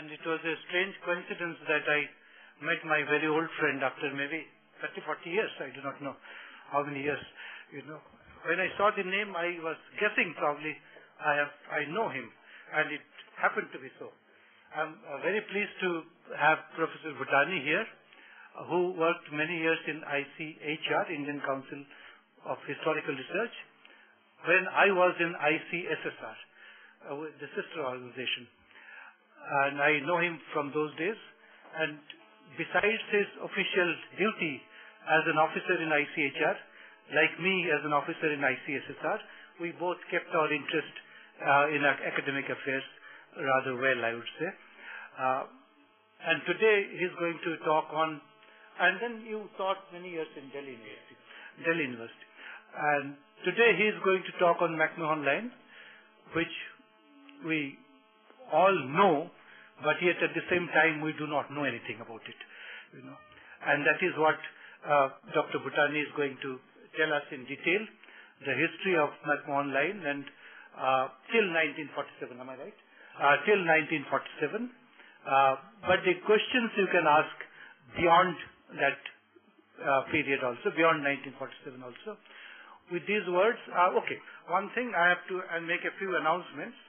And it was a strange coincidence that I met my very old friend after maybe 30, 40 years. I do not know how many years, When I saw the name, I was guessing probably I know him, and it happened to be so. I'm very pleased to have Professor Bhutani here, who worked many years in ICHR, Indian Council of Historical Research, when I was in ICSSR, the sister organization. And I know him from those days. And besides his official duty as an officer in ICHR, like me as an officer in ICSSR, we both kept our interest in academic affairs rather well, I would say. And today he's going to talk on, and then you taught many years in Delhi University. And today he is going to talk on McMahon line, which we all know, but yet at the same time we do not know anything about it. And that is what Dr. Bhutani is going to tell us in detail, the history of McMahon line and till 1947, am I right? Till 1947. But the questions you can ask beyond that period also, beyond 1947 also. With these words, okay, one thing I have to make a few announcements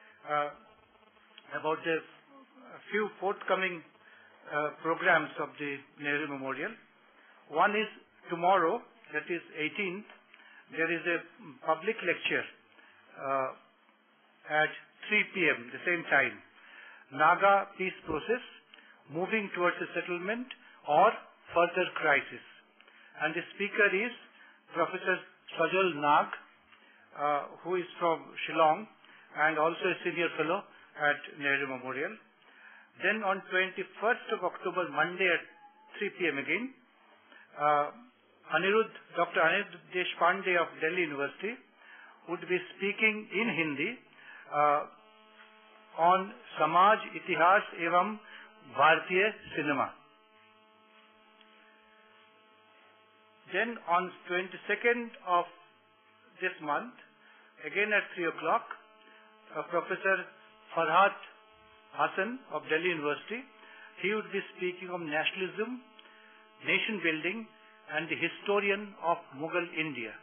about the few forthcoming programs of the Nehru Memorial. One is tomorrow, that is 18th, there is a public lecture at 3 p.m., the same time. Naga Peace Process, Moving Towards a Settlement or Further Crisis. And the speaker is Professor Sajal Nag, who is from Shillong and also a senior fellow at Nehru Memorial. Then on 21st of October, Monday at 3 p.m. again, Dr. Anirudh Deshpande of Delhi University would be speaking in Hindi on Samaj, Itihas evam Bharatiya Cinema. Then on 22nd of this month, again at 3 o'clock, Professor Farhat Hassan of Delhi University, he would be speaking on nationalism, nation building, and the historian of Mughal India.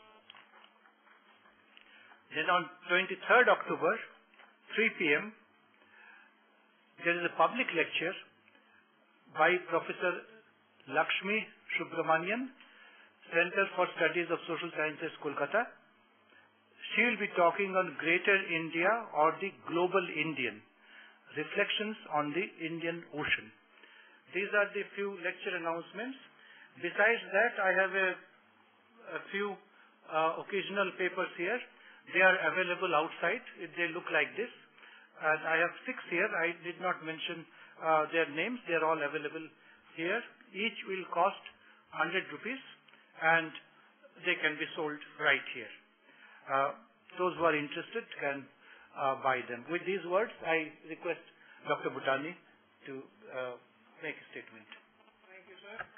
Then on 23rd October, 3 p.m., there is a public lecture by Professor Lakshmi Subramanian, Center for Studies of Social Sciences, Kolkata. She will be talking on Greater India or the Global Indian, Reflections on the Indian Ocean. These are the few lecture announcements. Besides that, I have a few occasional papers here. They are available outside. They look like this. And I have 6 here. I did not mention their names. They are all available here. Each will cost 100 rupees and they can be sold right here. Those who are interested can buy them. With these words, I request Dr. Bhutani to make a statement. Thank you, sir.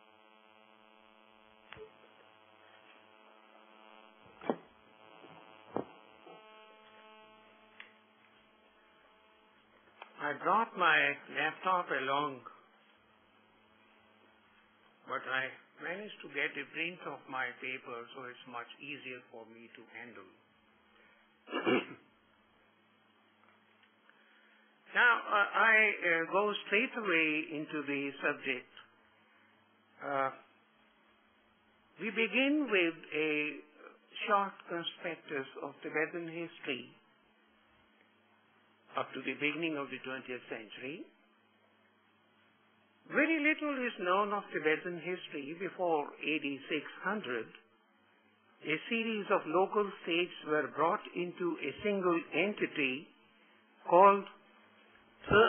I brought my laptop along, but I managed to get a print of my paper, so it's much easier for me to handle. Now, I go straight away into the subject. We begin with a short prospectus of Tibetan history up to the beginning of the 20th century. Very little is known of Tibetan history before AD 600. A series of local states were brought into a single entity called the.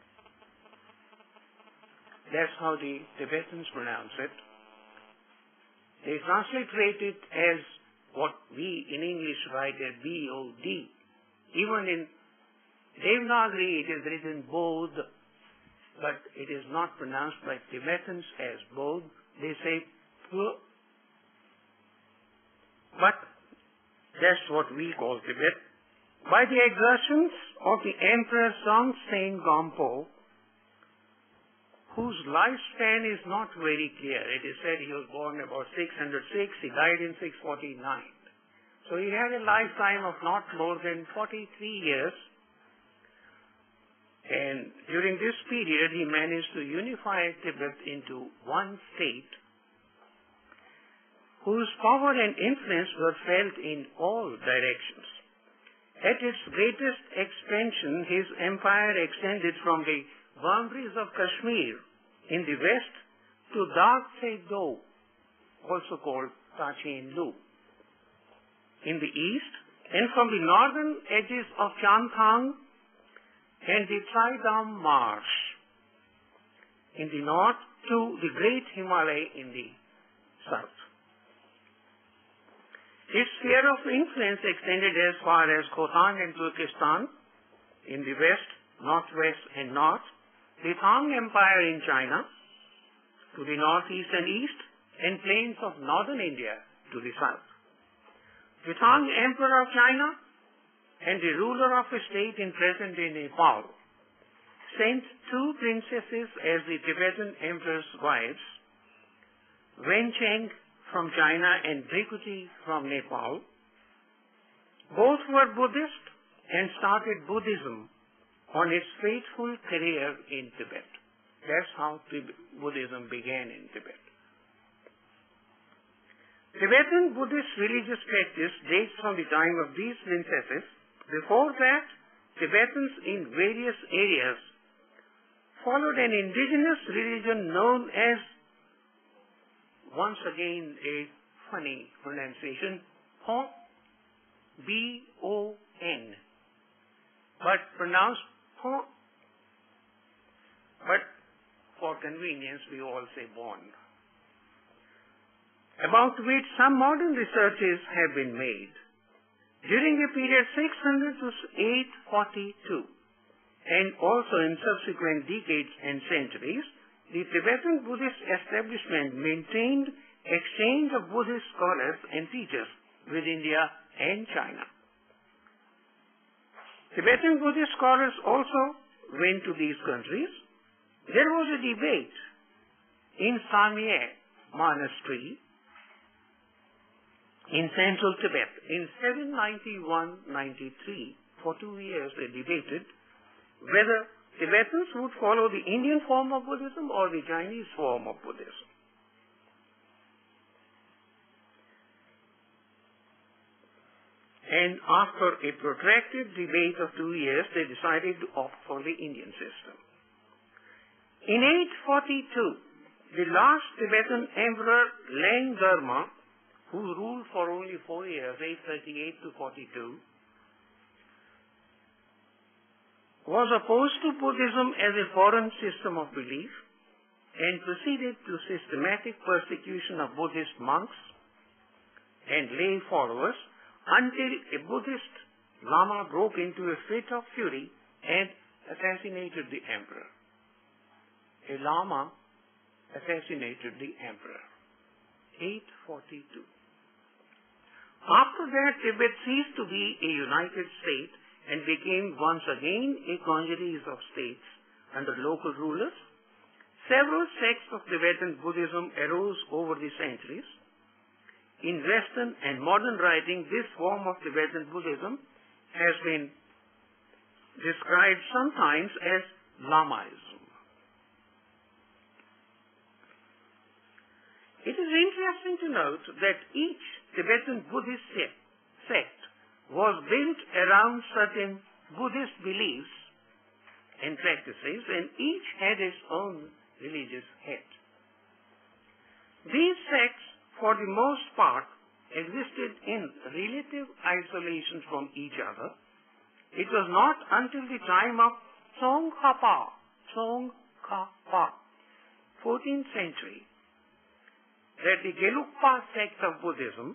That's how the Tibetans pronounce it. They transliterate it as what we in English write as B-O-D. Even in Devanagari it is written Bodh, but it is not pronounced by Tibetans as Bodh. They say P. But that's what we call Tibet. By the exertions of the Emperor Songtsen Gampo, whose lifespan is not very clear. It is said he was born about 606, he died in 649. So he had a lifetime of not more than 43 years. And during this period, he managed to unify Tibet into one state, whose power and influence were felt in all directions. At its greatest expansion, his empire extended from the boundaries of Kashmir in the west to Dark-e-Do, also called Tachen-Lu, in the east, and from the northern edges of Chanthang and the Tridam Marsh in the north to the Great Himalaya in the south. Its sphere of influence extended as far as Khotan and Turkestan in the west, northwest, and north, the Tang Empire in China to the northeast and east, and plains of northern India to the south. The Tang Emperor of China and the ruler of a state in present-day Nepal sent two princesses as the Tibetan emperor's wives, Wencheng from China and Brikuti from Nepal. Both were Buddhist and started Buddhism on its faithful career in Tibet. That's how Buddhism began in Tibet. Tibetan Buddhist religious practice dates from the time of these princesses. Before that, Tibetans in various areas followed an indigenous religion known as, once again a funny pronunciation, Bon, B-O-N, but pronounced Bon. But for convenience, we all say Bon, about which some modern researches have been made. During the period 600 to 842, and also in subsequent decades and centuries, the Tibetan Buddhist establishment maintained exchange of Buddhist scholars and teachers with India and China. Tibetan Buddhist scholars also went to these countries. There was a debate in Samye Monastery in central Tibet. In 791-93, for 2 years they debated whether Tibetans would follow the Indian form of Buddhism or the Chinese form of Buddhism. And after a protracted debate of 2 years, they decided to opt for the Indian system. In 842, the last Tibetan emperor, Lang Dharma, who ruled for only 4 years, 838 to 42, was opposed to Buddhism as a foreign system of belief and proceeded to systematic persecution of Buddhist monks and lay followers until a Buddhist Lama broke into a fit of fury and assassinated the emperor. A Lama assassinated the emperor. 842. After that, Tibet ceased to be a united state and became once again a congeries of states under local rulers. Several sects of Tibetan Buddhism arose over the centuries. In Western and modern writing, this form of Tibetan Buddhism has been described sometimes as Lamaism. It is interesting to note that each Tibetan Buddhist sect was built around certain Buddhist beliefs and practices, and each had its own religious head. These sects, for the most part, existed in relative isolation from each other. It was not until the time of Tsongkhapa, 14th century, that the Gelugpa sect of Buddhism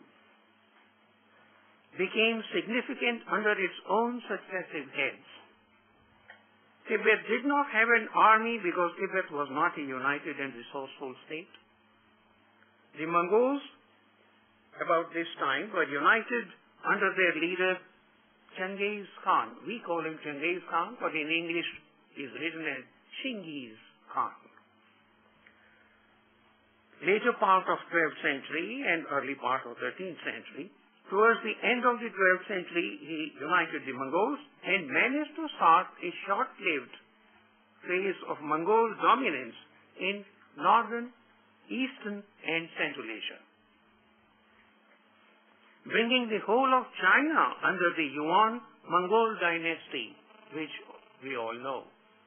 became significant under its own successive heads. Tibet did not have an army because Tibet was not a united and resourceful state. The Mongols, about this time, were united under their leader Genghis Khan. We call him Genghis Khan, but in English is written as Chinggis Khan. Later part of 12th century and early part of 13th century, towards the end of the 12th century, he united the Mongols and managed to start a short-lived phase of Mongol dominance in northern, eastern and central Asia, bringing the whole of China under the Yuan Mongol dynasty, which we all know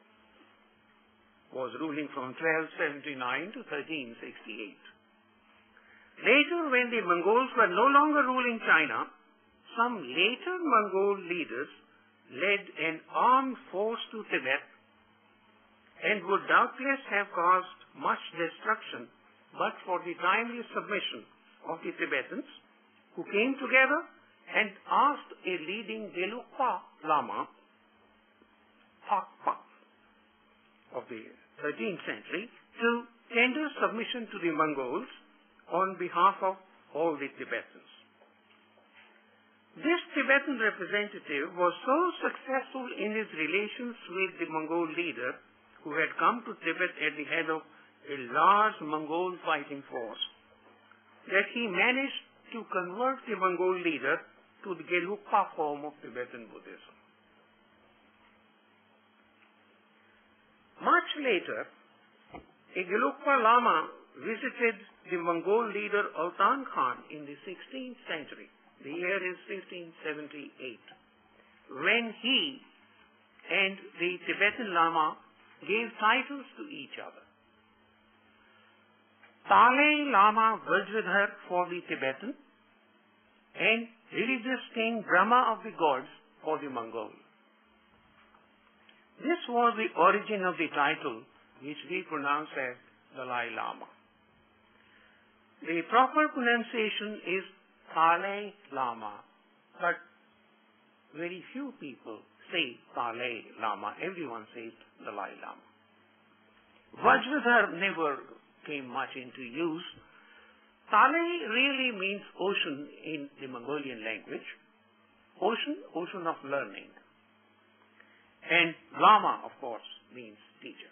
was ruling from 1279 to 1368. Later, when the Mongols were no longer ruling China, some later Mongol leaders led an armed force to Tibet and would doubtless have caused much destruction but for the timely submission of the Tibetans, who came together and asked a leading Gelugpa Lama, Hakpa, of the 13th century, to tender submission to the Mongols on behalf of all the Tibetans. This Tibetan representative was so successful in his relations with the Mongol leader, who had come to Tibet at the head of a large Mongol fighting force, that he managed to convert the Mongol leader to the Gelugpa form of Tibetan Buddhism. Much later, a Gelugpa Lama visited the Mongol leader Ultan Khan in the 16th century. The year is 1578, when he and the Tibetan Lama gave titles to each other. Dalai Lama Vajradhar for the Tibetan and religious king Brahma of the gods for the Mongol. This was the origin of the title which we pronounce as Dalai Lama. The proper pronunciation is Dalai Lama, but very few people say Dalai Lama. Everyone says Dalai Lama. Vajradhar never came much into use. Dalai really means ocean in the Mongolian language. Ocean of learning. And Lama, of course, means teacher.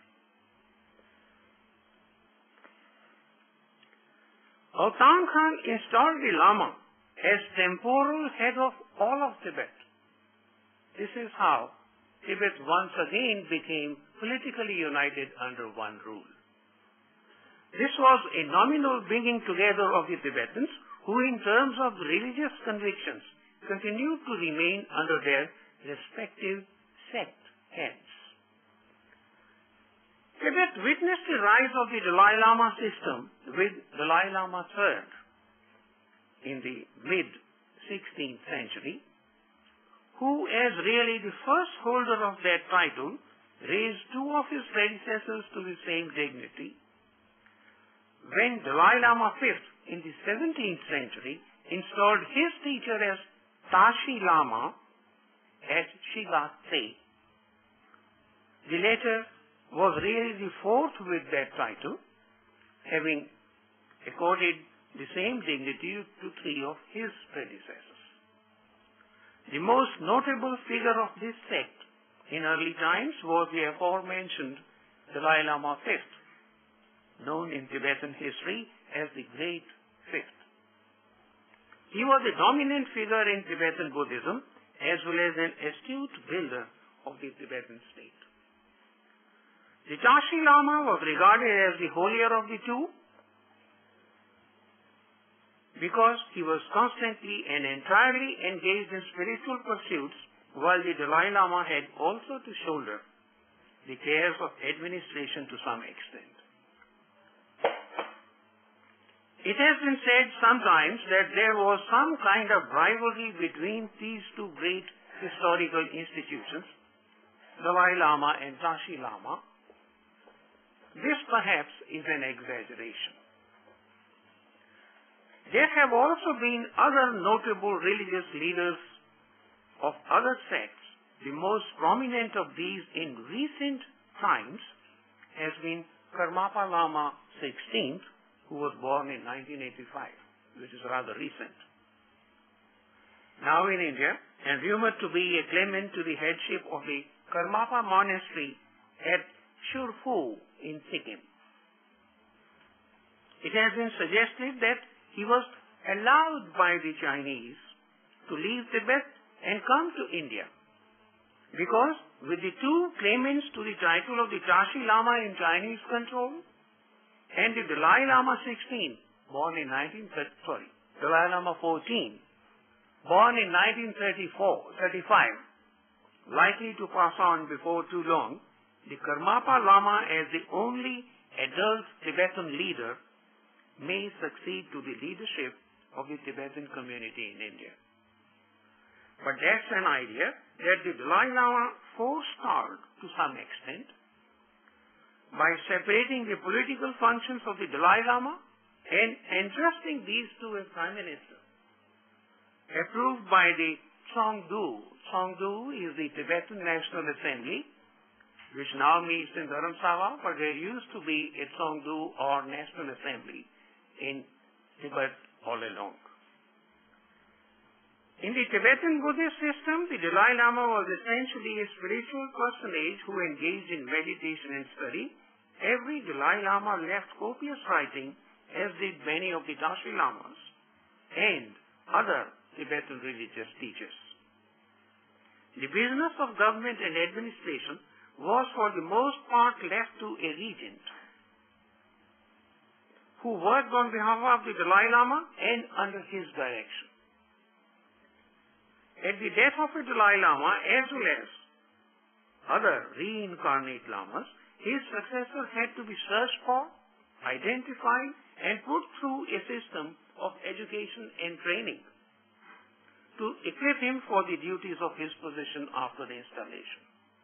Ultan Khan installed the Lama as temporal head of all of Tibet. This is how Tibet once again became politically united under one rule. This was a nominal bringing together of the Tibetans, who in terms of religious convictions continued to remain under their respective sect heads. Tibet witnessed the rise of the Dalai Lama system with Dalai Lama III in the mid-16th century, who, as really the first holder of that title, raised two of his predecessors to the same dignity. When Dalai Lama V in the 17th century installed his teacher as Tashi Lama at Shiga Tse, the latter was really the fourth with that title, having accorded the same dignity to three of his predecessors. The most notable figure of this sect in early times was the aforementioned Dalai Lama V, known in Tibetan history as the Great Fifth. He was a dominant figure in Tibetan Buddhism as well as an astute builder of the Tibetan state. The Tashi Lama was regarded as the holier of the two because he was constantly and entirely engaged in spiritual pursuits, while the Dalai Lama had also to shoulder the cares of administration to some extent. It has been said sometimes that there was some kind of rivalry between these two great historical institutions, Dalai Lama and Tashi Lama. This perhaps is an exaggeration. There have also been other notable religious leaders of other sects. The most prominent of these in recent times has been Karmapa Lama XVI, who was born in 1985, which is rather recent. now in India, and rumored to be a claimant to the headship of the Karmapa monastery at Shurfu in Sikkim. It has been suggested that he was allowed by the Chinese to leave Tibet and come to India, because with the two claimants to the title of the Tashi Lama in Chinese control and the Dalai Lama 16, Dalai Lama 14, born in 1935, likely to pass on before too long, the Karmapa Lama as the only adult Tibetan leader may succeed to the leadership of the Tibetan community in India. But that's an idea that the Dalai Lama forestalled to some extent by separating the political functions of the Dalai Lama and entrusting these to a prime minister, approved by the Tsongdu. Tsongdu is the Tibetan National Assembly, which now meets in Dharamsala, but there used to be a Tsongdu or National Assembly in Tibet all along. In the Tibetan Buddhist system, the Dalai Lama was essentially a spiritual personage who engaged in meditation and study. Every Dalai Lama left copious writing, as did many of the Tashi Lamas and other Tibetan religious teachers. The business of government and administration was for the most part left to a regent, who worked on behalf of the Dalai Lama and under his direction. At the death of the Dalai Lama, as well as other reincarnate lamas, his successor had to be searched for, identified, and put through a system of education and training to equip him for the duties of his position after the installation.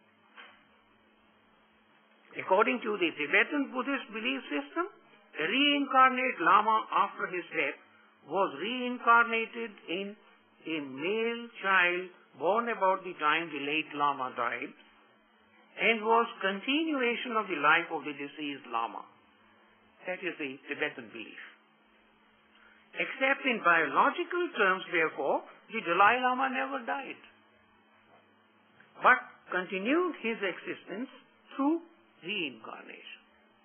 According to the Tibetan Buddhist belief system, a reincarnate Lama after his death was reincarnated in a male child born about the time the late Lama died, and was continuation of the life of the deceased Lama. That is the Tibetan belief. Except in biological terms, therefore, the Dalai Lama never died, but continued his existence through reincarnation.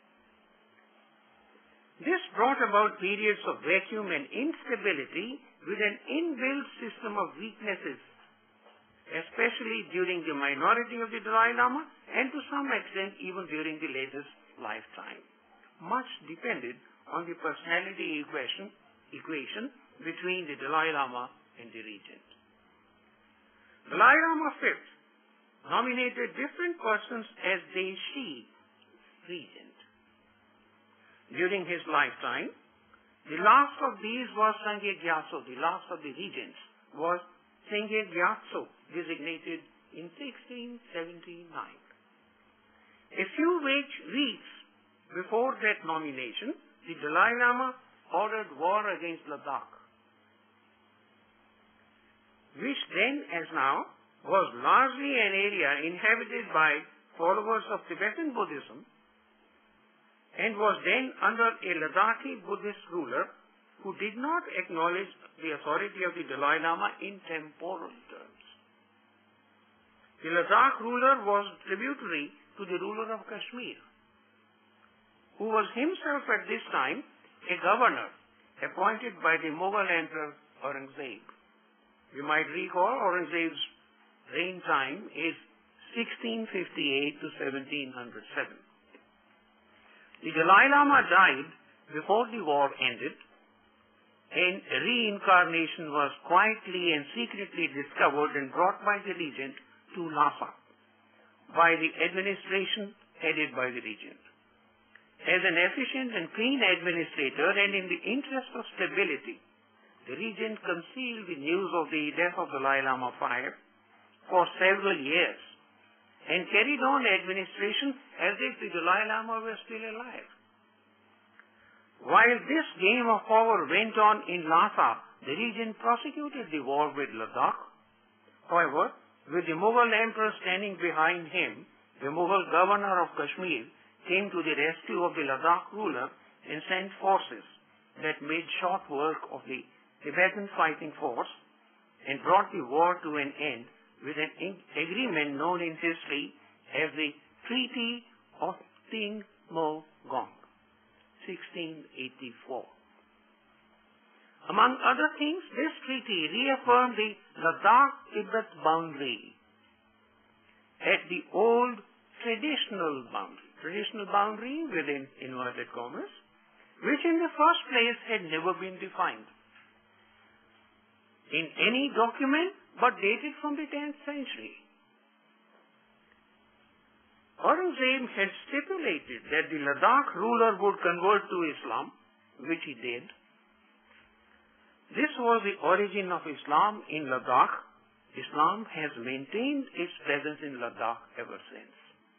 This brought about periods of vacuum and instability with an inbuilt system of weaknesses, especially during the minority of the Dalai Lama and to some extent even during the latest lifetime. Much depended on the personality equation between the Dalai Lama and the regent. Dalai Lama V nominated different persons as Deshi regent. During his lifetime, the last of these was Sangye Gyatso. The last of the regents was Sangye Gyatso, designated in 1679. A few weeks before that nomination, the Dalai Lama ordered war against Ladakh, which then as now was largely an area inhabited by followers of Tibetan Buddhism, and was then under a Ladakhi Buddhist ruler who did not acknowledge the authority of the Dalai Lama in temporal terms. The Ladakh ruler was tributary to the ruler of Kashmir, who was himself at this time a governor appointed by the Mughal Emperor Aurangzeb. You might recall Aurangzeb's reign time is 1658 to 1707. The Dalai Lama died before the war ended, and reincarnation was quietly and secretly discovered and brought by the regent to Lhasa by the administration headed by the regent. As an efficient and clean administrator and in the interest of stability, the regent concealed the news of the death of Dalai Lama V for several years and carried on administration as if the Dalai Lama were still alive. While this game of power went on in Lhasa, the regent prosecuted the war with Ladakh. However, with the Mughal emperor standing behind him, the Mughal governor of Kashmir came to the rescue of the Ladakh ruler and sent forces that made short work of the Tibetan fighting force and brought the war to an end with an agreement known in history as the Treaty of Tingmogong, 1684. Among other things, this treaty reaffirmed the Ladakh-Tibet boundary at the old traditional boundary within inverted commas, which in the first place had never been defined in any document but dated from the 10th century. Aurangzeb had stipulated that the Ladakh ruler would convert to Islam, which he did. This was the origin of Islam in Ladakh. Islam has maintained its presence in Ladakh ever since.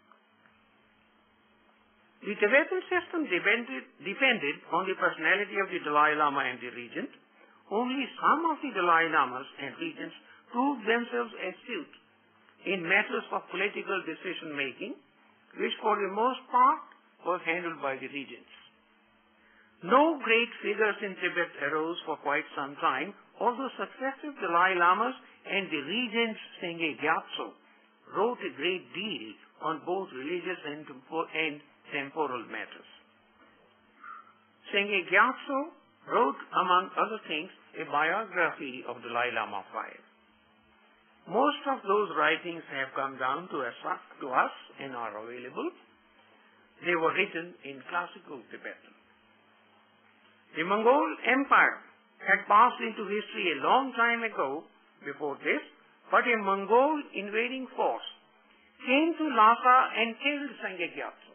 The Tibetan system depended on the personality of the Dalai Lama and the regent. Only some of the Dalai Lamas and regents proved themselves astute in matters of political decision-making, which for the most part was handled by the regents. No great figures in Tibet arose for quite some time, although successive Dalai Lamas and the regents Sengye Gyatso wrote a great deal on both religious and temporal matters. Sengye Gyatso wrote, among other things, a biography of Dalai Lama V. Most of those writings have come down to us and are available. They were written in classical Tibetan. The Mongol Empire had passed into history a long time ago before this, but a Mongol invading force came to Lhasa and killed Sengye Gyatso,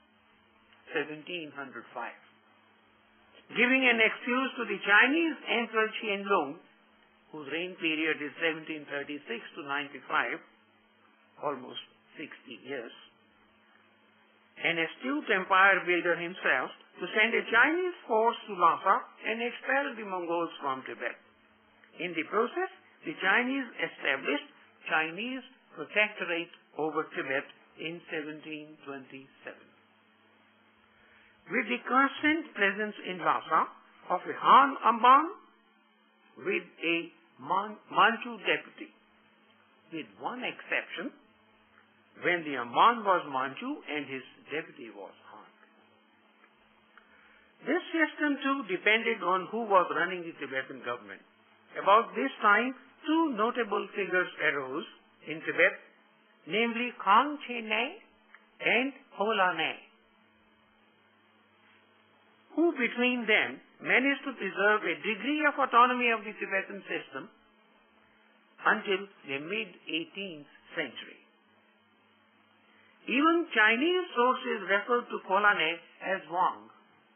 1705. Giving an excuse to the Chinese Emperor Qianlong, whose reign period is 1736 to 95, almost 60 years, an astute empire builder himself, to send a Chinese force to Lhasa and expel the Mongols from Tibet. In the process, the Chinese established Chinese protectorate over Tibet in 1727. With the constant presence in Lhasa of a Han Amban with a Manchu deputy, with one exception, when the Amban was Manchu and his deputy was Han. This system too depended on who was running the Tibetan government. About this time, two notable figures arose in Tibet, namely Kang Che-ne and Hola Ne, who between them managed to preserve a degree of autonomy of the Tibetan system until the mid-18th century. Even Chinese sources refer to Hola Ne as Wang,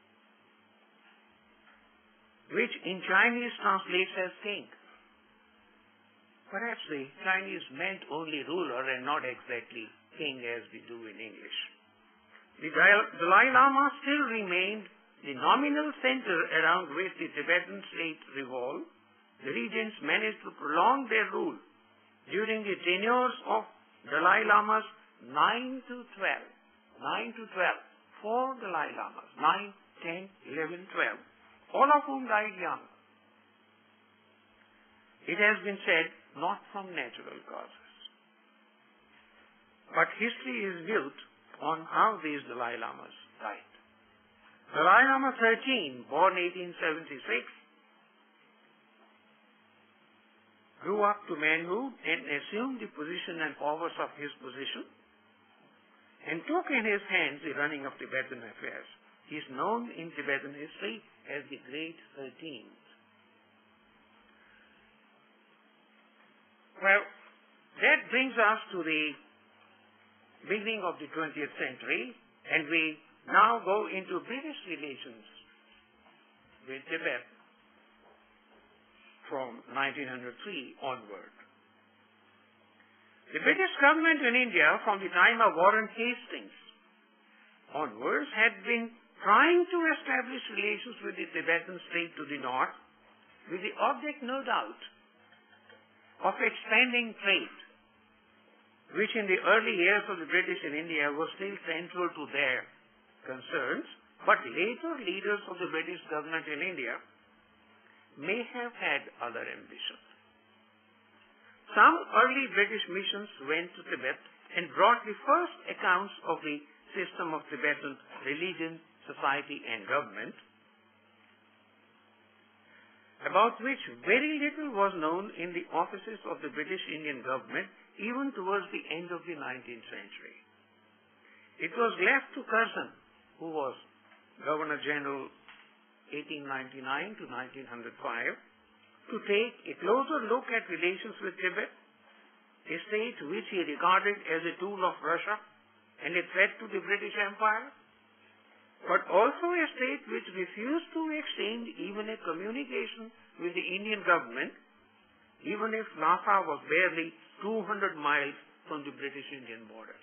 which in Chinese translates as king. Perhaps the Chinese meant only ruler and not exactly king as we do in English. The Dalai Lama still remained the nominal center around which the Tibetan state revolved. The regents managed to prolong their rule during the tenures of Dalai Lamas 9 to 12. 4 Dalai Lamas, 9, 10, 11, 12. All of whom died young. It has been said, not from natural causes. But history is built on how these Dalai Lamas died. Dalai Lama 13, born 1876, grew up to manhood and assumed the position and powers of his position and took in his hands the running of Tibetan affairs. He is known in Tibetan history as the Great 13th. Well, that brings us to the beginning of the 20th century, and we now go into British relations with Tibet from 1903 onward. The British government in India from the time of Warren Hastings onwards had been trying to establish relations with the Tibetan state to the north with the object, no doubt, of expanding trade, which in the early years of the British in India was still central to their concerns, but later leaders of the British government in India may have had other ambitions. Some early British missions went to Tibet and brought the first accounts of the system of Tibetan religion, society, and government, about which very little was known in the offices of the British Indian government even towards the end of the 19th century. It was left to Curzon, who was Governor General 1899 to 1905, to take a closer look at relations with Tibet, a state which he regarded as a tool of Russia and a threat to the British Empire, but also a state which refused to exchange even a communication with the Indian government, even if Lhasa was barely 200 miles from the British Indian border.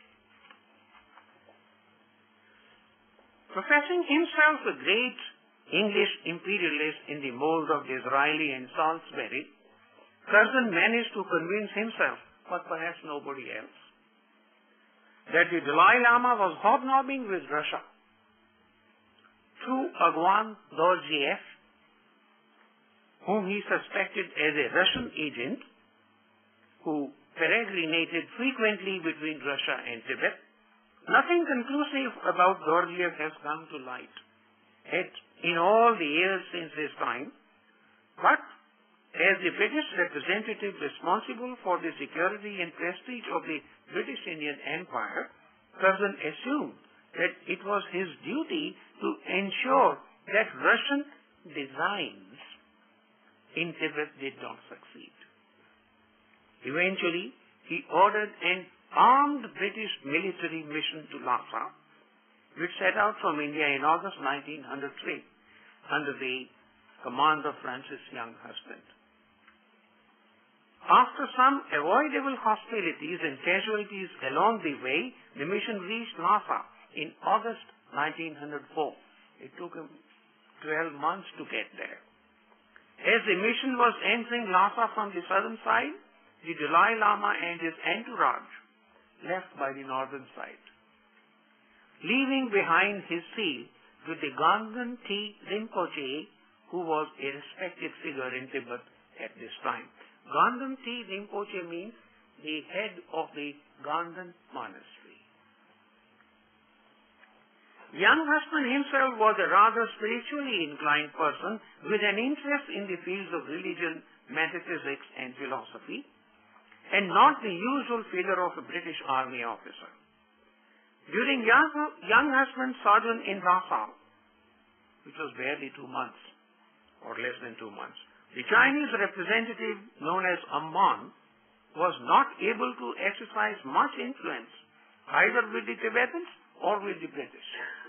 Professing himself a great English imperialist in the mold of Disraeli and Salisbury, Curzon managed to convince himself, but perhaps nobody else, that the Dalai Lama was hobnobbing with Russia. Through Bhagwan Dorjiev, whom he suspected as a Russian agent who peregrinated frequently between Russia and Tibet, nothing conclusive about Dorjiev has come to light in all the years since his time, but as the British representative responsible for the security and prestige of the British Indian Empire, Curzon assumed that it was his duty to ensure that Russian designs in Tibet did not succeed. Eventually, he ordered an armed British military mission to Lhasa, which set out from India in August 1903 under the command of Francis Younghusband. After some avoidable hostilities and casualties along the way, the mission reached Lhasa in August 1904. It took him 12 months to get there. As the mission was entering Lhasa from the southern side, the Dalai Lama and his entourage left by the northern side, leaving behind his seal with the Ganden T. Rinpoche, who was a respected figure in Tibet at this time. Ganden T. Rinpoche means the head of the Ganden monastery. Younghusband himself was a rather spiritually inclined person with an interest in the fields of religion, metaphysics, and philosophy, and not the usual figure of a British army officer. During Younghusband's sojourn in Lhasa, which was barely 2 months, or less than 2 months, the Chinese representative known as Amman was not able to exercise much influence either with the Tibetans or with the British.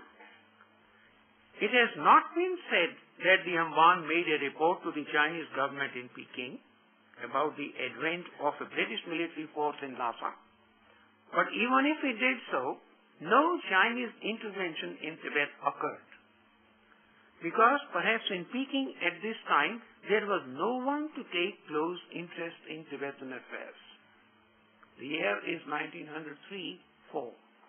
It has not been said that the Amman made a report to the Chinese government in Peking about the advent of a British military force in Lhasa. But even if it did so, no Chinese intervention in Tibet occurred, because perhaps in Peking at this time there was no one to take close interest in Tibetan affairs. The year is 1903-4.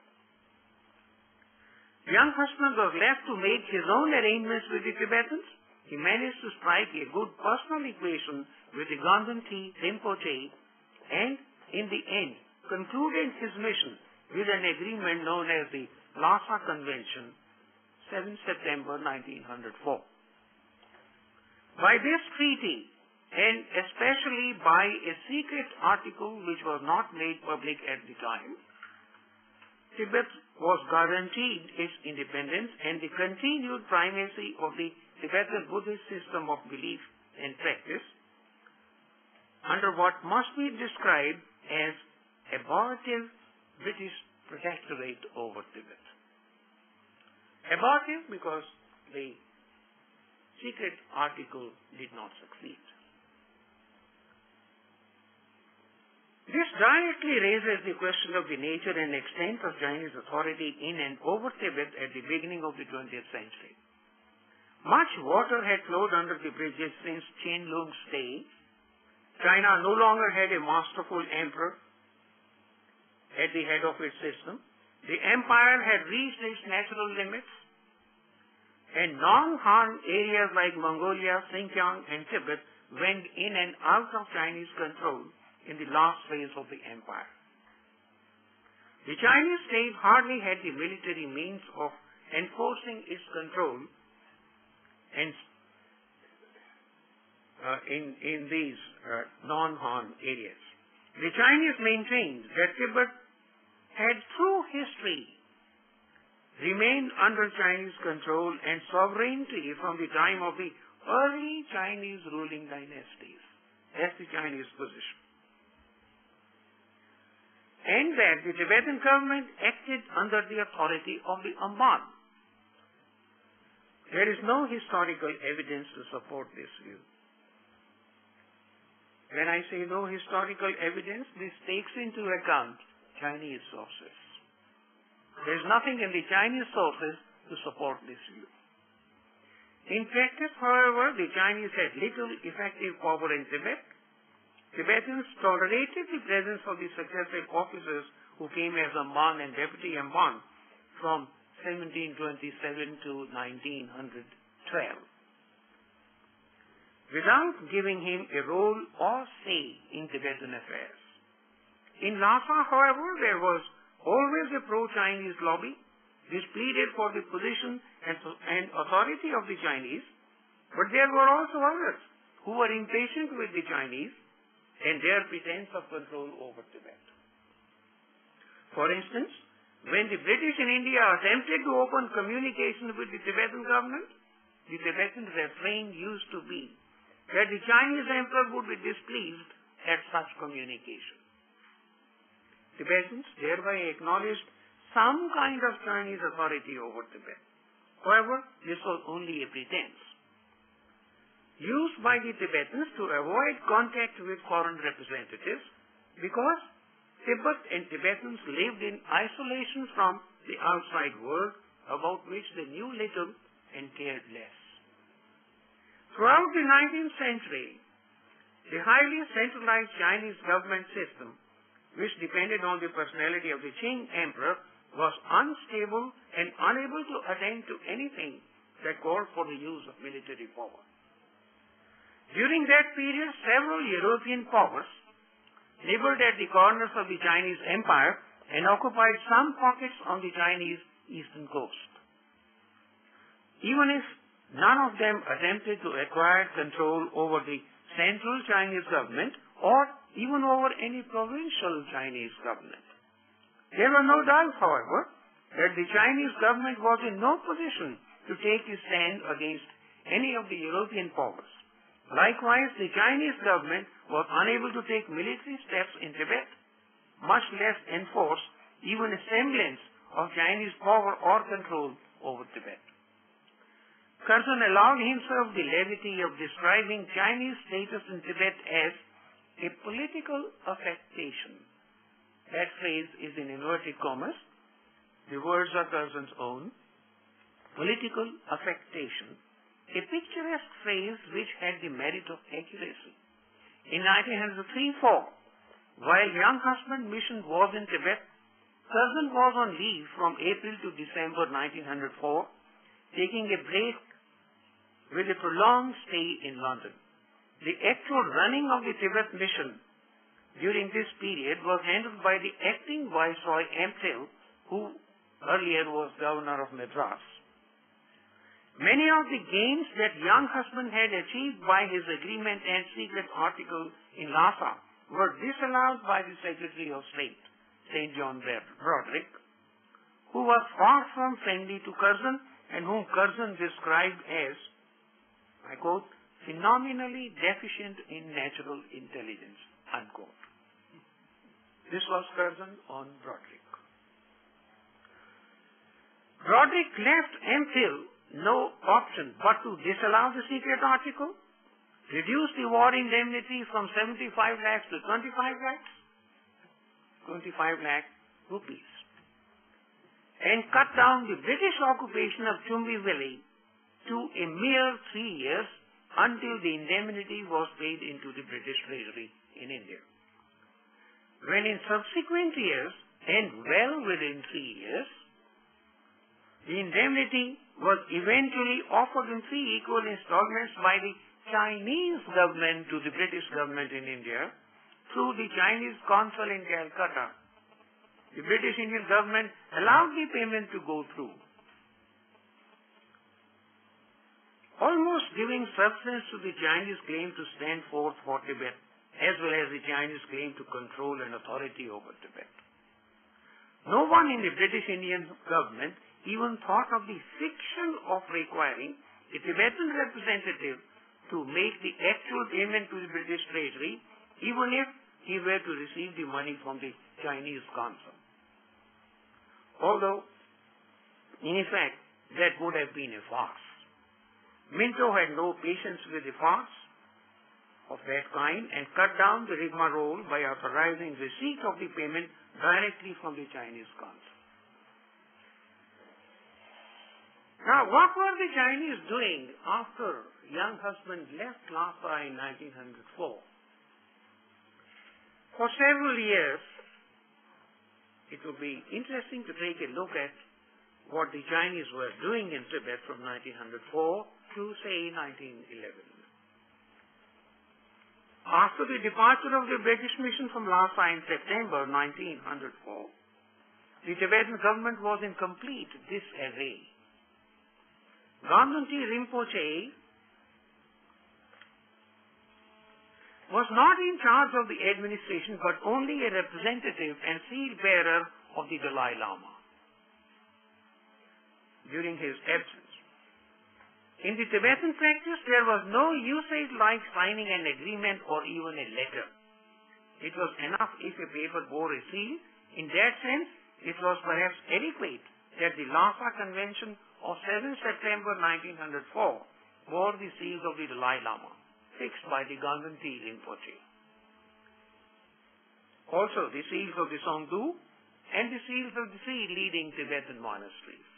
Younghusband was left to make his own arrangements with the Tibetans. He managed to strike a good personal equation with the Ganden T. Rinpoche and, in the end, concluded his mission with an agreement known as the Lhasa Convention, 7 September 1904. By this treaty, and especially by a secret article which was not made public at the time, Tibet was guaranteed its independence and the continued primacy of the Tibetan Buddhist system of belief and practice under what must be described as abortive British protectorate over Tibet. Abortive because the secret article did not succeed. This directly raises the question of the nature and extent of Chinese authority in and over Tibet at the beginning of the 20th century. Much water had flowed under the bridges since Qianlong's day. China no longer had a masterful emperor at the head of its system. The empire had reached its natural limits, and non-Han areas like Mongolia, Xinjiang, and Tibet went in and out of Chinese control in the last phase of the empire. The Chinese state hardly had the military means of enforcing its control and in these non-Han areas. The Chinese maintained that Tibet had through history remained under Chinese control and sovereignty from the time of the early Chinese ruling dynasties. That's the Chinese position. And that the Tibetan government acted under the authority of the Amman. There is no historical evidence to support this view. When I say no historical evidence, this takes into account Chinese sources. There is nothing in the Chinese sources to support this view. In practice, however, the Chinese had little effective power in Tibet. Tibetans tolerated the presence of the successive officers who came as Amman and Deputy Amman from 1727 to 1912 without giving him a role or say in Tibetan affairs. In Lhasa, however, there was always a pro-Chinese lobby. This pleaded for the position and authority of the Chinese, but there were also others who were impatient with the Chinese and their pretense of control over Tibet. For instance, when the British in India attempted to open communication with the Tibetan government, the Tibetan refrain used to be that the Chinese emperor would be displeased at such communication. Tibetans thereby acknowledged some kind of Chinese authority over Tibet. However, this was only a pretense, used by the Tibetans to avoid contact with foreign representatives because Tibet and Tibetans lived in isolation from the outside world about which they knew little and cared less. Throughout the 19th century, the highly centralized Chinese government system, which depended on the personality of the Qing emperor, was unstable and unable to attend to anything that called for the use of military power. During that period, several European powers nibbled at the corners of the Chinese empire and occupied some pockets on the Chinese eastern coast. Even if none of them attempted to acquire control over the central Chinese government or even over any provincial Chinese government. There were no doubts, however, that the Chinese government was in no position to take a stand against any of the European powers. Likewise, the Chinese government was unable to take military steps in Tibet, much less enforce even a semblance of Chinese power or control over Tibet. Curzon allowed himself the levity of describing Chinese status in Tibet as a political affectation. That phrase is in inverted commas. The words are Curzon's own. Political affectation. A picturesque phrase which had the merit of accuracy. In 1903-04, while young husband mission was in Tibet, Curzon was on leave from April to December 1904, taking a break with a prolonged stay in London. The actual running of the Tibet mission during this period was handled by the acting Viceroy M. Till, who earlier was governor of Madras. Many of the gains that young husband had achieved by his agreement and secret article in Lhasa were disallowed by the Secretary of State, St. John Broderick, who was far from friendly to Curzon and whom Curzon described as, I quote, phenomenally deficient in natural intelligence, unquote. This was Curzon on Broderick. Broderick left M. Till no option but to disallow the secret article, reduce the war indemnity from 75 lakhs to 25 lakhs, 25 lakh rupees, and cut down the British occupation of Chumbi Valley to a mere 3 years until the indemnity was paid into the British Treasury in India. When in subsequent years, and well within 3 years, the indemnity was eventually offered in 3 equal installments by the Chinese government to the British government in India through the Chinese consul in Calcutta, the British Indian government allowed the payment to go through, almost giving substance to the Chinese claim to stand forth for Tibet, as well as the Chinese claim to control and authority over Tibet. No one in the British Indian government even thought of the fiction of requiring a Tibetan representative to make the actual payment to the British Treasury, even if he were to receive the money from the Chinese consul. Although, in effect, that would have been a farce. Minto had no patience with a farce of that kind and cut down the rigmarole by authorizing receipt of the payment directly from the Chinese consul. Now, what were the Chinese doing after young husband left Lhasa in 1904? For several years, it would be interesting to take a look at what the Chinese were doing in Tibet from 1904 to, say, 1911. After the departure of the British mission from Lhasa in September 1904, the Tibetan government was in complete disarray. Gandhanti Rinpoche was not in charge of the administration but only a representative and seal-bearer of the Dalai Lama during his absence. In the Tibetan practice, there was no usage like signing an agreement or even a letter. It was enough if a paper bore a seal. In that sense, it was perhaps adequate that the Lhasa Convention of 7 September 1904 bore the seals of the Dalai Lama, fixed by the Gandhanti Rinpoche. Also, the seals of the Songdu and the seals of the three leading Tibetan monasteries.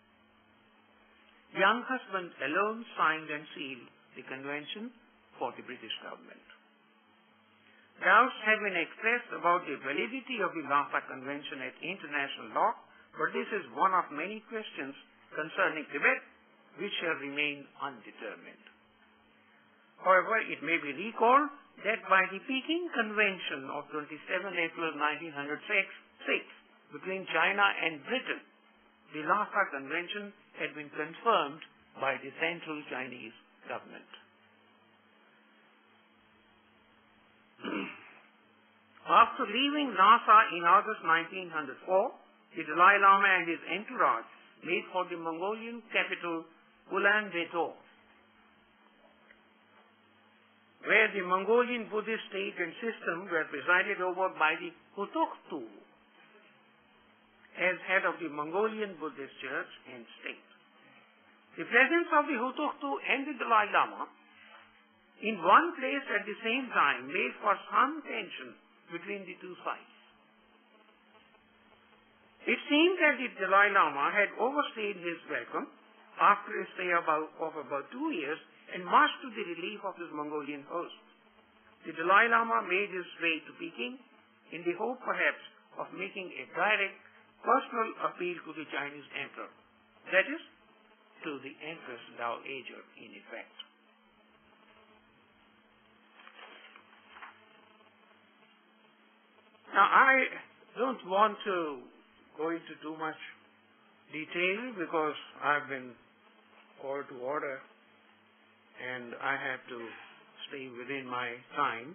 Young husband alone signed and sealed the convention for the British government. Doubts have been expressed about the validity of the Lhasa Convention at international law, but this is one of many questions concerning Tibet which have remained undetermined. However, it may be recalled that by the Peking Convention of 27 April 1906 between China and Britain, the Lhasa Convention had been confirmed by the Central Chinese government. After leaving Lhasa in August 1904, the Dalai Lama and his entourage made for the Mongolian capital Ulaanbaatar, where the Mongolian Buddhist state and system were presided over by the Hutuktu as head of the Mongolian Buddhist church and state. The presence of the Hutuktu and the Dalai Lama in one place at the same time made for some tension between the two sides. It seemed that the Dalai Lama had overstayed his welcome after a stay of about 2 years and much to the relief of his Mongolian host. The Dalai Lama made his way to Peking in the hope perhaps of making a direct personal appeal to the Chinese emperor, that is, to the Empress Dowager in effect. Now, I don't want to go into too much detail because I've been called to order and I have to stay within my time.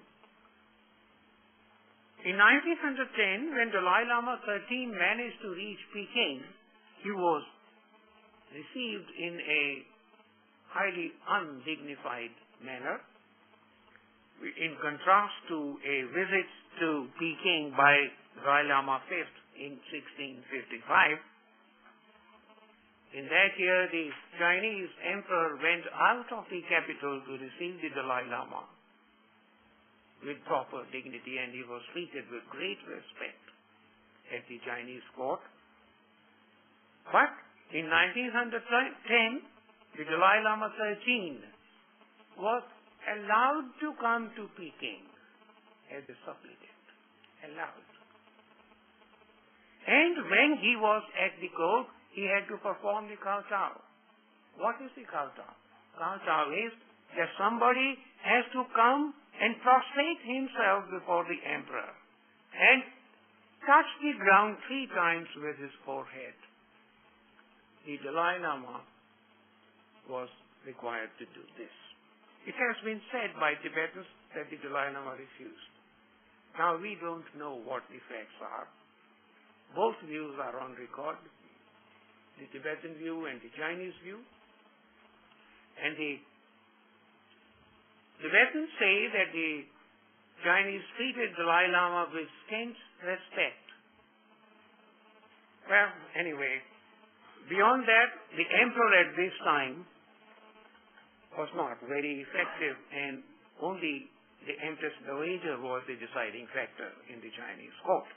In 1910, when Dalai Lama 13 managed to reach Peking, he was received in a highly undignified manner, in contrast to a visit to Peking by Dalai Lama V in 1655. In that year, the Chinese emperor went out of the capital to receive the Dalai Lama with proper dignity, and he was treated with great respect at the Chinese court. But in 1910, the Dalai Lama 13 was allowed to come to Peking as a supplicant. Allowed. And when he was at the court, he had to perform the kowtow. What is the kowtow? Kowtow is that somebody has to come and prostrate himself before the emperor and touch the ground 3 times with his forehead. The Dalai Lama was required to do this. It has been said by Tibetans that the Dalai Lama refused. Now we don't know what the facts are. Both views are on record, the Tibetan view and the Chinese view. And the Tibetans say that the Chinese treated Dalai Lama with scant respect. Well, anyway, beyond that, the emperor at this time was not very effective, and only the Empress Dowager was the deciding factor in the Chinese court.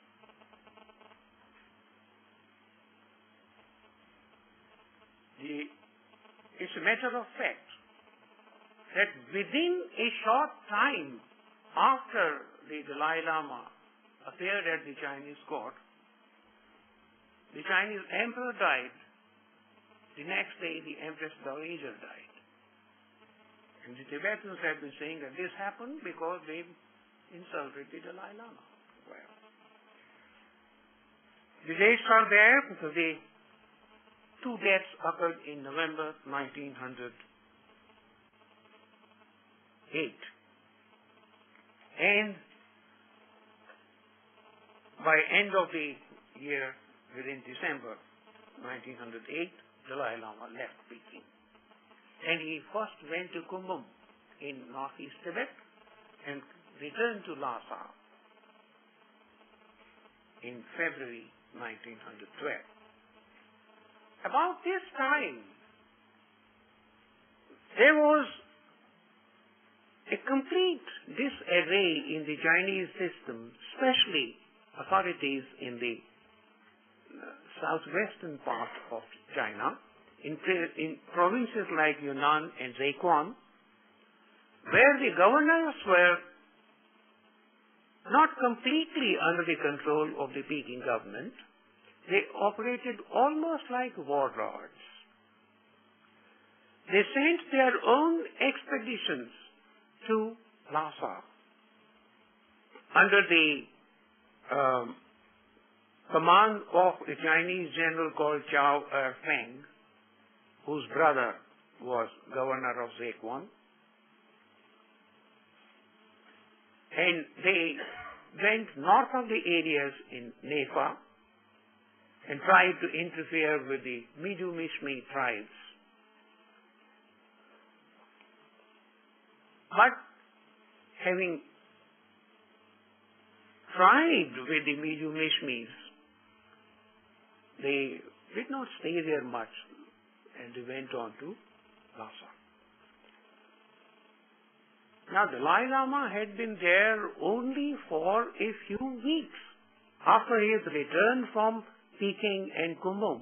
It's a matter of fact that within a short time after the Dalai Lama appeared at the Chinese court, the Chinese emperor died. The next day, the Empress Dowager died. And the Tibetans have been saying that this happened because they insulted the Dalai Lama. Well, the dates are there because the 2 deaths occurred in November 1908. And by end of the year, within December 1908, Dalai Lama left Peking. And he first went to Kumbum in northeast Tibet and returned to Lhasa in February 1912. About this time, there was a complete disarray in the Chinese system, especially authorities in the southwestern part of China, in provinces like Yunnan and Zhejiang, where the governors were not completely under the control of the Peking government. They operated almost like warlords. They sent their own expeditions to Lhasa under the command of a Chinese general called Chao Feng, whose brother was governor of Zhejiang. And they went north of the areas in Nepal and tried to interfere with the Midu Mishmi tribes. But having tried with the Midu Mishmis, they did not stay there much, and they went on to Lhasa. Now, Dalai Lama had been there only for a few weeks after his return from Peking and Kumbum.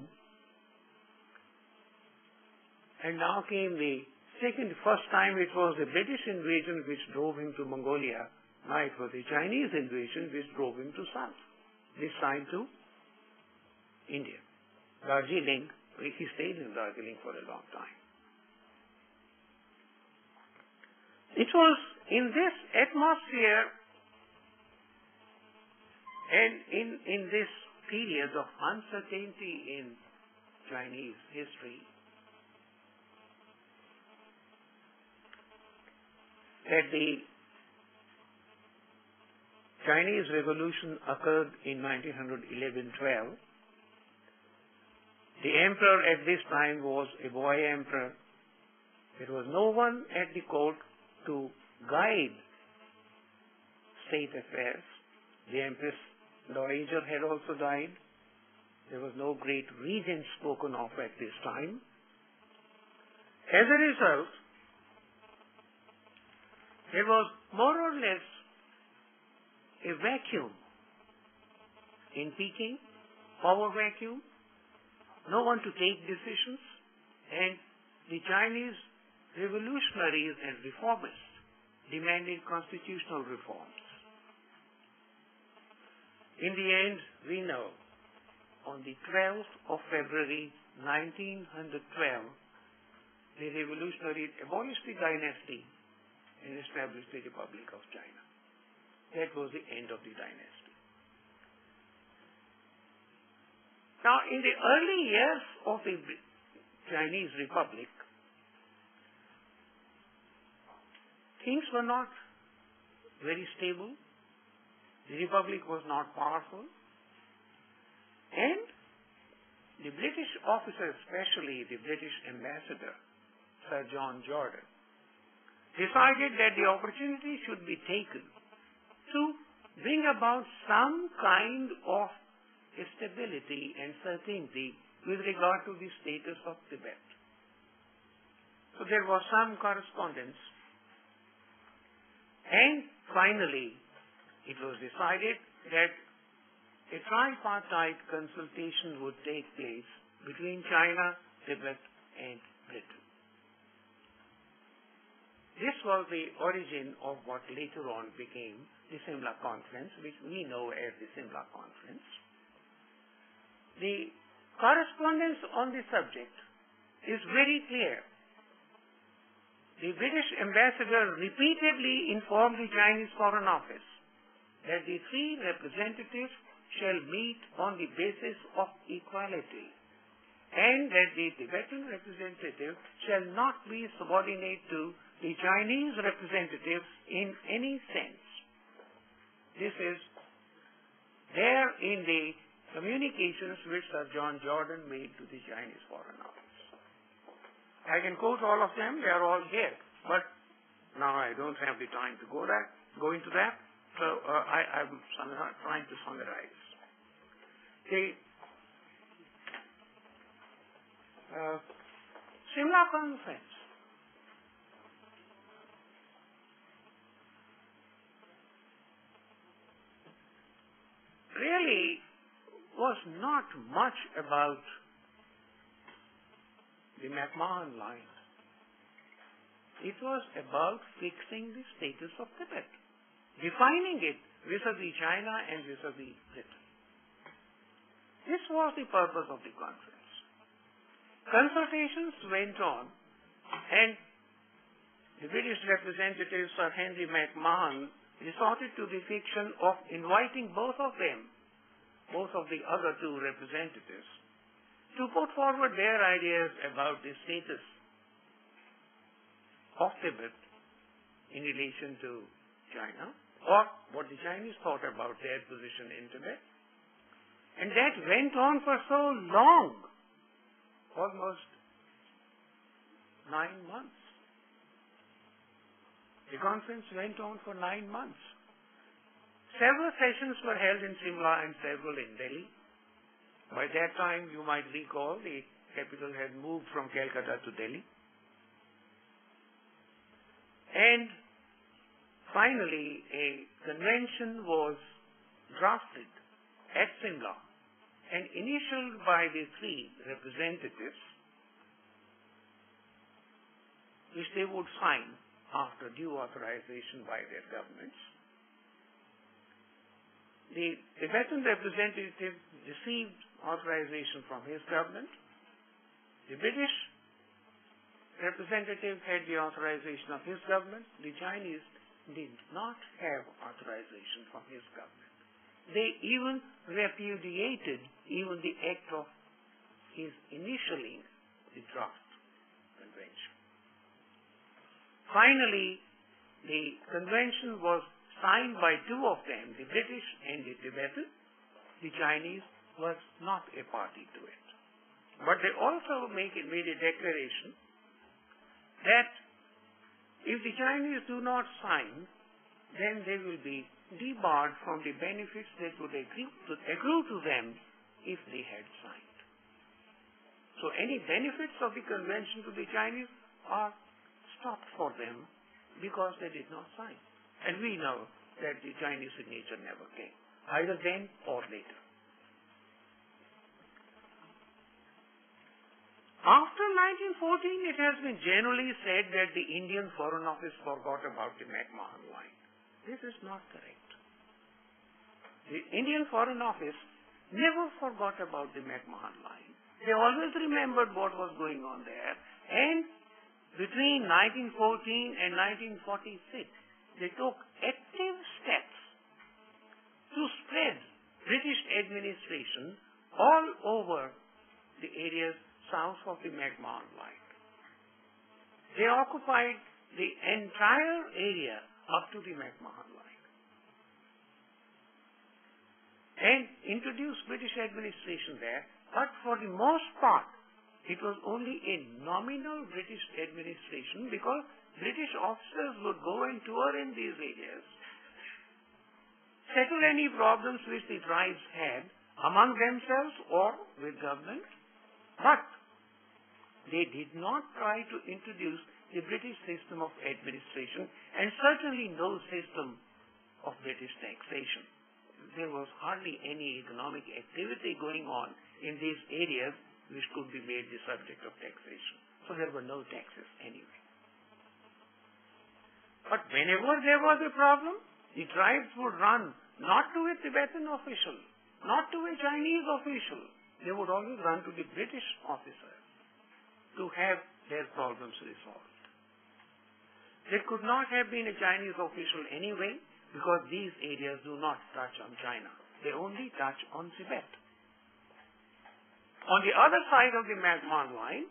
And now came the first time it was the British invasion which drove him to Mongolia. Now it was the Chinese invasion which drove him to south, this time to India. Darjeeling, he stayed in Darjeeling for a long time. It was in this atmosphere and in this period of uncertainty in Chinese history that the Chinese Revolution occurred in 1911-12. The emperor at this time was a boy emperor. There was no one at the court to guide state affairs. The Empress Dowager had also died. There was no great regent spoken of at this time. As a result, there was more or less a vacuum in Peking, power vacuum, no one to take decisions, and the Chinese revolutionaries and reformists demanded constitutional reforms. In the end, we know, on the 12th of February 1912, the revolutionaries abolished the dynasty and established the Republic of China. That was the end of the dynasty. Now, in the early years of the Chinese Republic, things were not very stable. The Republic was not powerful. And the British officer, especially the British ambassador, Sir John Jordan, decided that the opportunity should be taken to bring about some kind of stability and certainty with regard to the status of Tibet. So there was some correspondence, and finally it was decided that a tripartite consultation would take place between China, Tibet, and Britain. This was the origin of what later on became the Simla Conference, which we know as the Simla Conference. The correspondence on the subject is very clear. The British ambassador repeatedly informed the Chinese Foreign Office that the three representatives shall meet on the basis of equality, and that the Tibetan representative shall not be subordinate to the Chinese representatives in any sense. This is there in the communications which Sir John Jordan made to the Chinese Foreign Office. I can quote all of them, they are all here, but now I don't have the time to go into that, so I'm trying to summarize. The Simla Conference really was not much about the McMahon line. It was about fixing the status of Tibet, defining it vis-a-vis China and vis-a-vis Britain. This was the purpose of the conference. Consultations went on, and the British representative Sir Henry McMahon resorted to the fiction of inviting both of the other two representatives, to put forward their ideas about the status of Tibet in relation to China, or what the Chinese thought about their position in Tibet. And that went on for so long, almost 9 months. The conference went on for 9 months. Several sessions were held in Simla and several in Delhi. By that time, you might recall, the capital had moved from Calcutta to Delhi. And finally, a convention was drafted at Simla and initialed by the three representatives, which they would sign after due authorization by their governments. The Tibetan representative received authorization from his government. The British representative had the authorization of his government. The Chinese did not have authorization from his government. They even repudiated even the act of his initialing the draft convention. Finally, the convention was signed by two of them, the British and the Tibetan. The Chinese was not a party to it. But they also made a declaration that if the Chinese do not sign, then they will be debarred from the benefits that would accrue to them if they had signed. So any benefits of the convention to the Chinese are stopped for them because they did not sign. And we know that the Chinese signature never came, either then or later. After 1914, it has been generally said that the Indian Foreign Office forgot about the McMahon line. This is not correct. The Indian Foreign Office never forgot about the McMahon line. They always remembered what was going on there, and between 1914 and 1946, they took active steps to spread British administration all over the areas south of the McMahon line. They occupied the entire area up to the McMahon line and introduced British administration there, but for the most part, it was only a nominal British administration because British officers would go and tour in these areas, settle any problems which the tribes had among themselves or with government, but they did not try to introduce the British system of administration and certainly no system of British taxation. There was hardly any economic activity going on in these areas which could be made the subject of taxation. So there were no taxes anyway. But whenever there was a problem, the tribes would run not to a Tibetan official, not to a Chinese official. They would always run to the British officer to have their problems resolved. There could not have been a Chinese official anyway because these areas do not touch on China. They only touch on Tibet. On the other side of the McMahon line,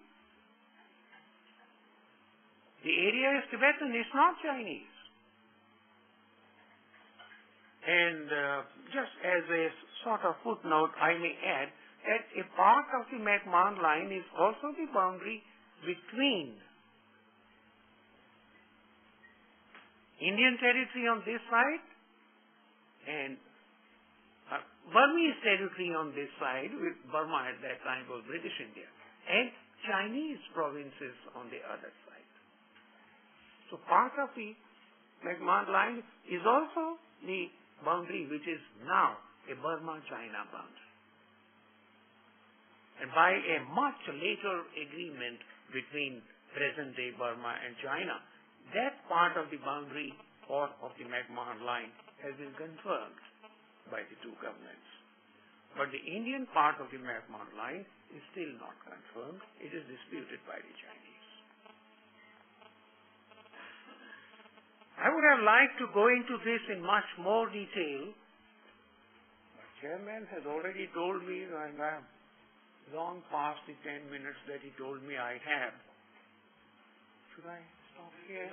the area is Tibetan, it's not Chinese. And just as a sort of footnote, I may add that a part of the McMahon line is also the boundary between Indian territory on this side and Burmese territory on this side, with Burma at that time was British India, and Chinese provinces on the other side. So part of the McMahon line is also the boundary which is now a Burma-China boundary. And by a much later agreement between present-day Burma and China, that part of the boundary or of the McMahon line has been confirmed by the two governments. But the Indian part of the McMahon line is still not confirmed. It is disputed by the Chinese. I would have liked to go into this in much more detail, but Chairman has already told me that I am long past the 10 minutes that he told me I have. Should I stop here?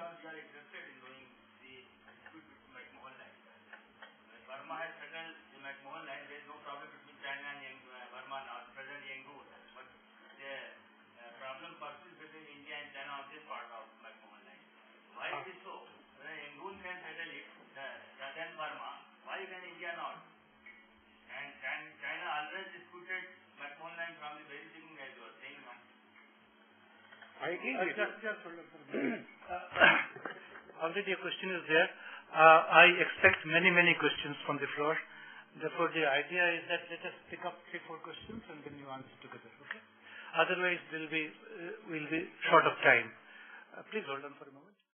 Burma has settled the McMahon line. There is no problem between China and Burma now, present Yangon. But the problem persists between India and China on this part of McMahon line. Why it is so? Yangon can settle it, southern Burma. Why can India not? And China always disputed McMahon line from the very beginning, as you are saying now. I agree with you. Just hold on for a minute. Already a question is there. I expect many questions from the floor. Therefore, the idea is that let us pick up 3-4 questions and then you answer together. Okay? Otherwise, we'll be short of time. Please hold on for a moment.